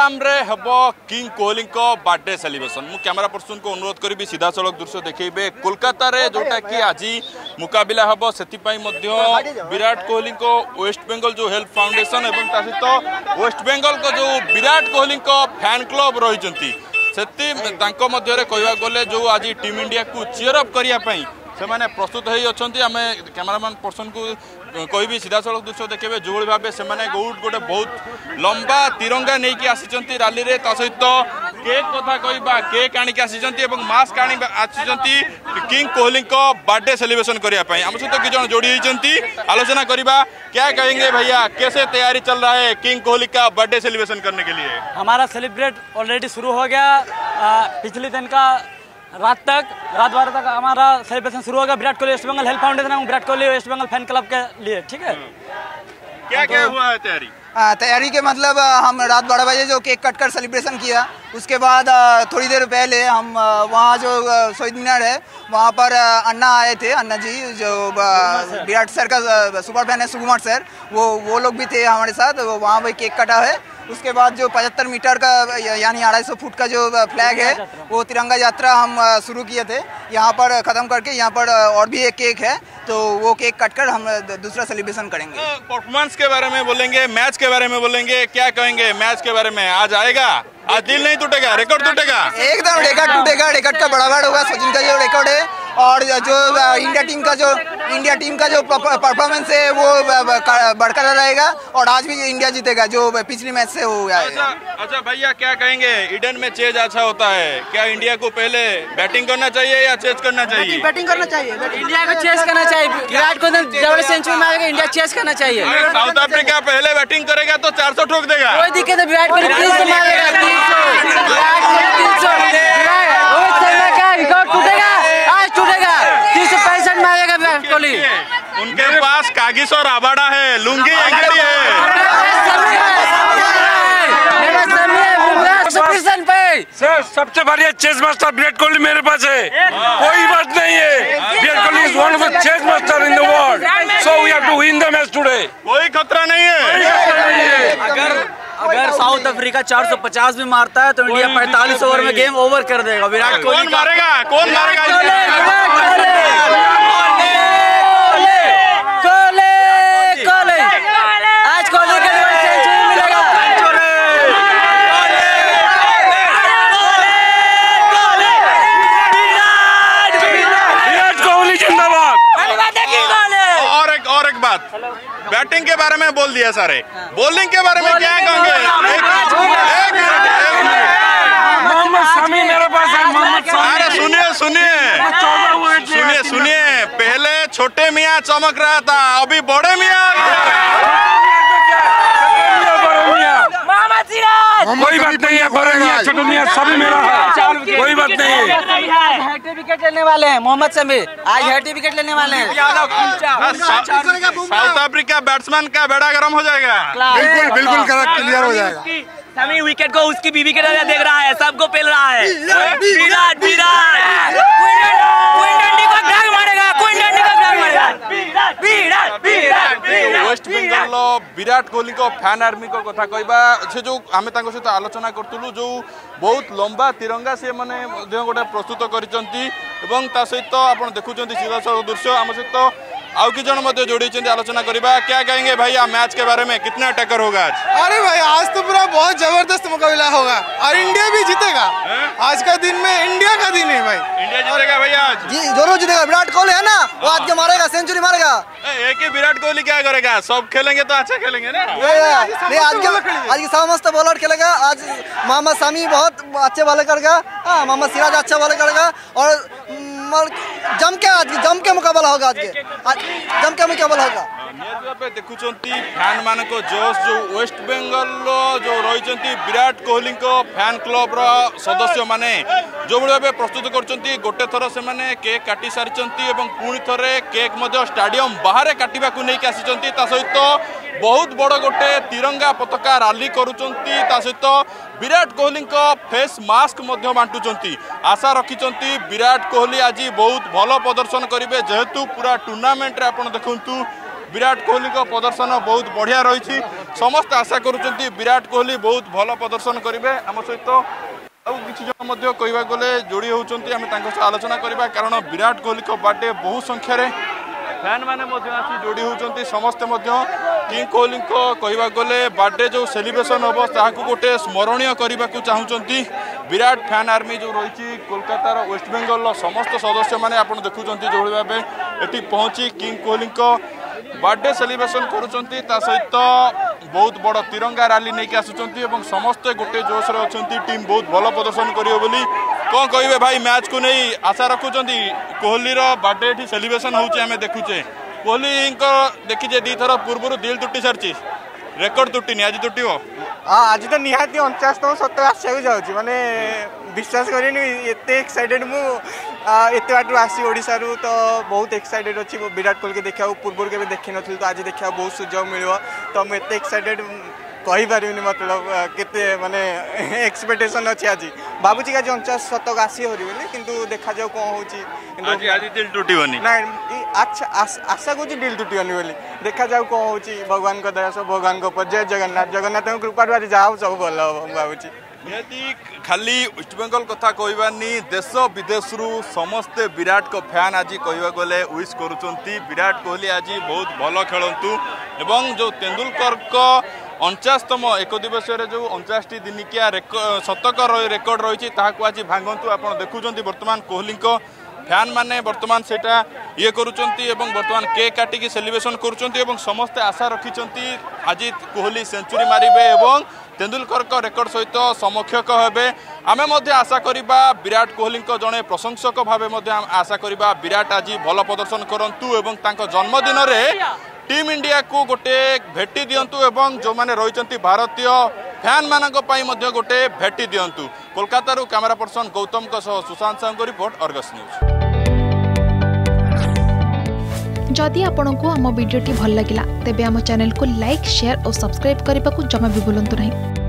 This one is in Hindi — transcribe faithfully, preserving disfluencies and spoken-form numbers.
स्टेडियम रे हबो किंग कोहली को बर्थडे सेलिब्रेशन। मु कैमरा पर्सन को अनुरोध करी सीधा सड़क दृश्य देखेबे कोलकाता रे जोटा कि आज मुकाबिला हबो सेति पई मध्य विराट कोहली को वेस्ट बेंगल जो हेल्थ फाउंडेशन एवं ता सहित वेस्ट बेंगल को जो विराट कोहली को फैन क्लब रही सेति तांको मध्य रे कहवा गले जो आज टीम इंडिया को चीयर अप करिया पई से माने प्रस्तुत होई अछंती। आमे कैमरामैन पर्सन को कहबी सीधा सड़क दृश्य देखबे जो भाव से माने गोट गोटे बहुत लंबा तिरंगा नहीं कि आसीचंती रैली रे ता सहित केक कथा कहबा केक आनी कि आसीचंती एवं मास्क आनी आसीचंती किंग कोहली को बर्थडे सेलिब्रेशन करिया पई। हम सहित कि जण जोड़ी होइचंती आलोचना करबा। क्या कहेंगे भैया, कैसे तैयारी चल रहा है किंग कोहली का बर्थडे सेलिब्रेशन करने के लिए? हमारा सेलिब्रेट ऑलरेडी शुरू हो गया। पिछले दिन का रात तक रात बारह तक हमारा सेलिब्रेशन शुरू होगा Virat Kohli west Bengal health foundation एवं Virat Kohli west Bengal fan club के लिए। ठीक है, क्या क्या हुआ है तैयारी? तैयारी के मतलब हम रात बारह बजे जो केक कट कर सेलिब्रेशन किया, उसके बाद थोड़ी देर पहले हम वहाँ जो शहीद मीनार है वहाँ पर अन्ना आए थे, अन्ना जी जो विराट सर का सुपर फैन है सुकुमार सर, वो वो लोग भी थे हमारे साथ। वहाँ पर केक कटा है। उसके बाद जो पचहत्तर मीटर का यानी अढ़ाई सौ फुट का जो फ्लैग है वो तिरंगा यात्रा हम शुरू किए थे। यहाँ पर ख़त्म करके यहाँ पर और भी एक केक है तो वो केक कट कर हम दूसरा सेलिब्रेशन करेंगे। परफॉर्मेंस के बारे में बोलेंगे, मैच के बारे में बोलेंगे, क्या कहेंगे मैच के बारे में? आज आएगा, आज दिल नहीं टूटेगा, रिकॉर्ड टूटेगा, एकदम रिकॉर्ड टूटेगा। रिकॉर्ड का बढ़ावा होगा। सचिन का जो रिकॉर्ड है और जो इंडिया टीम का जो इंडिया टीम का जो परफॉर्मेंस है वो बरकरार रहेगा और आज भी इंडिया जीतेगा जो पिछले मैच से हो गया है। अच्छा, अच्छा भैया क्या कहेंगे, ईडन में चेज अच्छा होता है क्या? इंडिया को पहले बैटिंग करना चाहिए या चेज करना चाहिए? बैटिंग करना चाहिए, इंडिया को चेज करना चाहिए। विराट कोहली डबल सेंचुरी मारेगा, इंडिया चेज करना चाहिए। साउथ अफ्रीका पहले बैटिंग करेगा तो चार सौ ठोक देगा, कोई दिक्कत है। विराट कोहली तीन सौ मारेगा, तीन सौ विराट कोहली तीन सौ रोहित शर्मा का रिकॉर्ड टूटेगा, आज टूटेगा। तीन सौ पैंसठ मारेगा विराट कोहली। उनके पास कागिस और आबाड़ा है, लुंगी अंगड़ी है। सर सबसे बढ़िया चेस मास्टर विराट कोहली मेरे पास है, कोई बात नहीं है। Virat Kohli is one of the chase master in the world, so we have to win the match today. कोई खतरा नहीं है। अगर अगर साउथ अफ्रीका चार सौ पचास भी मारता है तो इंडिया पैंतालीस ओवर में गेम ओवर कर देगा। विराट कोहली कौन मारेगा? कौन मारेगा? आज कोहली के सेंचुरी मिलेगा। विराट कोहली जिंदाबाद। और एक और एक बात, बैटिंग के बारे में बोल दिया सारे, बॉलिंग के बारे में क्या कहोगे? मोहम्मद शमी मेरे पास है। मोहम्मद अरे सुनिए सुनिए सुनिए सुनिए, पहले छोटे मियाँ चमक रहा था, अभी बड़े मियाँ। कोई बात नहीं है, बड़े मियाँ छोटे मियाँ सभी मेरा है, कोई बात नहीं है। हैट्रिक विकेट लेने वाले हैं मोहम्मद शमी, आज हैट्रिक विकेट लेने वाले हैं। साउथ अफ्रीका बैट्समैन का बेड़ा गर्म हो जाएगा। बिल्कुल बिल्कुल करेक्ट, क्लियर हो जाएगा। शमी विकेट को उसकी बीवी के तरह देख रहा है, सबको पेल रहा है। विराट विराट वेस्ट बेंगल विराट कोहली को फैन आर्मी को कथा कहबा से जो आमे तांको सहित आलोचना करतुलु जो बहुत लंबा तिरंगा से माने गोटे प्रस्तुत करिसंती एवं ता सहित आपण देखुचंती सीधा सड़क दृश्य आम सहित आउ कि जन मध्य जोड़ी आलोचना करबा। क्या कहेंगे भैया मैच के बारे में, कितना टक्कर होगा आज? अरे भाई आज तो पूरा बहुत जबरदस्त मुकाबला होगा और इंडिया भी जीतेगा। आज का दिन में इंडिया का दिन है भाई, इंडिया जीतेगा भैया आज। जी जरूर जीतेगा। विराट कोहली है ना, वो आज के मारेगा, सेंचुरी मारेगा। एक ही विराट कोहली क्या करेगा, सब खेलेंगे तो अच्छा खेलेंगे ना। नहीं आज के आज की समस्त बॉलर खेलेगा। आज मोहम्मद शमी बहुत अच्छे बॉल करेगा, मोहम्मद सिराज अच्छा बॉल करेगा और जम के आज जम के मुकाबला होगा। आज के जम के मुकाबला होगा। पे देखुचंती फैन मान को जोश जो वेस्ट बेंगल जो रही विराट कोहली को फैन क्लब रो सदस्य माने जो भाव प्रस्तुत करचंती, गोटे थर से माने केक काटी सारी पुणी थरे केक मध्य स्टाडियम बाहर काटिबा को नहीं आसी, ता सहित बहुत बड़ गोटे तिरंगा पताका रैली करुचंती, ता सहित विराट कोहली को फेस मास्क मध्य बांटुचंती। आशा रखिचंती विराट कोहली आज बहुत भल प्रदर्शन करेंगे, जेहेतु पूरा टूर्नामेंट रे आपण देखंतु विराट कोहली को प्रदर्शन बहुत बढ़िया रही समस्त आशा करुँच विराट कोहली बहुत भल प्रदर्शन करेंगे आम सहित आउ किसी जन कहवा गले जोड़ी होती आलोचना करवा कारण विराट कोहली को बर्थडे बहु संख्यार फैन मैंने आसी जोड़ी होती समस्ते किंग कोहली को कहवा गले बर्थडे जो सेलिब्रेशन हम ताकू गोटे स्मरणीय करने को चाहूँगी विराट फैन आर्मी जो रही कोलकातार वेस्ट बेंगल समस्त सदस्य मैंने आप देखुं जो भाव ये पहुँची किंग कोहली को बर्थडे सेलिब्रेशन करुँच सहित बहुत बड़ तिरंगा रैली नहीं आसुँच समस्ते गोटे जोश अच्छा टीम बहुत भल प्रदर्शन करियो बोली कौन कहे भाई मैच को नहीं आशा रखुंट कोहली बर्थडे ये सेलिब्रेशन होमें देखुचे कोहली देखीजे दी थर पूर्व दिल तुटी सारी रेकर्ड तुटी आज तुट हाँ आज तो निहाती अणचाशतम सतर आसवाक जाऊँगी माने विश्वास करें एक्साइटेड मु एत बाटू आसी ओडिशा रु तो बहुत एक्साइटेड अच्छी विराट कोहली के देखा पूर्व के देखी नी तो आज देखा बहुत सुजोग मिल तो मुझे एत एक्साइटेड कही पारि मतलब केते माने एक्सपेक्टेशन अच्छी आज भावुची आज अणचाश शतक आसी हरी बोली किंतु देखा जाऊ कौन होची आज आज दिल टूटीबनी ना अच्छा आशा करूँ दिल टूटीबनी बोली देखा जाऊ कौन होची भगवान को दया सब भगवान को ऊपर जय जगन्नाथ जगन्नाथ कृपा आज जाओ सब भल हम भावुची निहती खाली वेस्ट बेंगल कथा कहबानी देश विदेश रु समस्ते विराट को फैन आज कहवा गले विश करुँच विराट कोहली आज बहुत भल खेलतु एवं जो तेंदुलकर को अणचाशतम एक दिवसीय जो अणचाश टी दिनिकिया शतक रेकर्ड रही आज भांगतु आप देखुं बर्तमान कोहली को फैन माने बर्तमान सेटा ये करुँच बर्तमान केक काटिकी सेलिब्रेशन करुँच समस्ते आशा रखिंट आज कोहली सेंचुरी मारे और तेंदुलकर को रेकर्ड सहित समकक्ष हे आमे मध्य आशा करिबा विराट कोहली को जड़े प्रशंसक भाव आशा करिबा विराट आज भल प्रदर्शन करंतु एवं तांको जन्मदिन रे टीम इंडिया को गोटे भेटी दिंतु एवं जो माने रहिचंती भारतीय फैन मानक पई मध्य गोटे भेटी दिंतु कोलकाता रु कैमरा पर्सन गौतम को सह सुशांत साहू को रिपोर्ट अर्गस न्यूज। जदि आपंक आम भिडी भल लगा तेब आम चैनल को लाइक शेयर और सब्सक्राइब करने को जमा भी भूलु नहीं।